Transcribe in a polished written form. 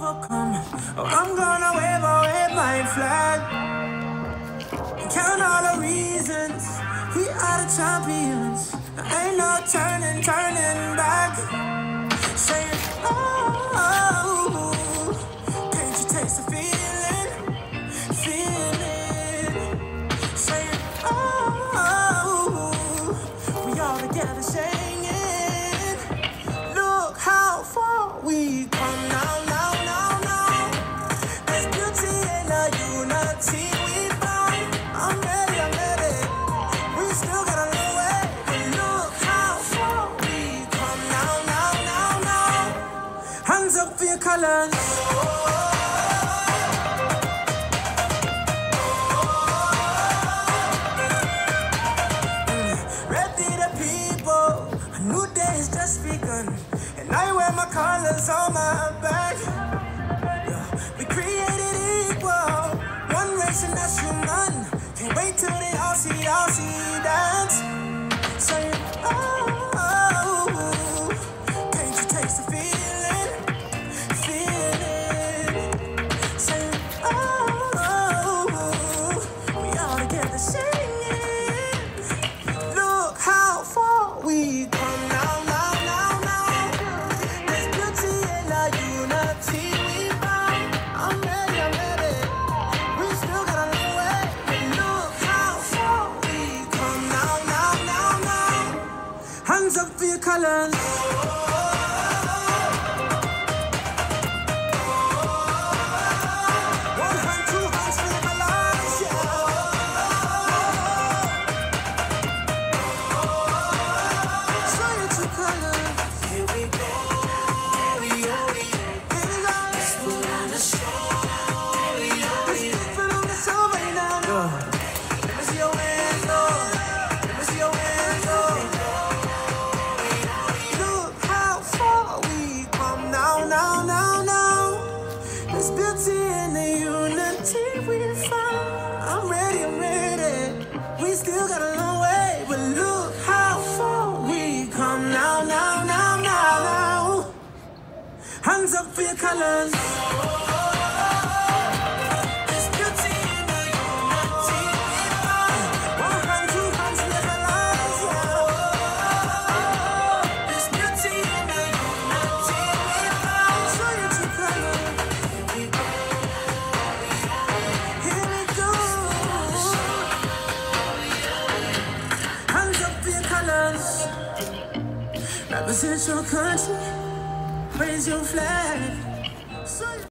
overcome. Oh, I'm gonna wave my flag. Count all the reasons we are the champions. There ain't no turning back. Saying, oh, can't you taste the feeling? Saying, oh, we all together singing. Look how far we come now. There's beauty in the unity we found. I'm ready. We still got a long way, but look how far we come now. Hands up for your colors. Ready the people, a new day is just begun, and I wear my colors on my back. We created equal, one race and that's human. Can't wait till they all see dance. Saying, oh, can't you taste the feeling? Saying, oh, we all together singing. Look how far we come now. There's beauty in the unity we found. I'm ready. We still got a long way, but look how far we come now. Hands up for your colors. One hand, two hands for your colors, yeah. Show your true colors. Here we go. Let's put on the show. Let's put on the show right now. Let me see your hands, Lord. Let me see your hands, Lord. Look how far we come now. There's beauty in the unity we found. I'm ready. We still got a long way, but look how far we come now. Hands up for your colors. There's beauty in the unity we found. One hand, two hands for your colors, yeah. There's beauty in the unity we found. Show your true colors. Here we go. Hands up for your colors. Represent your country. Raise your flag.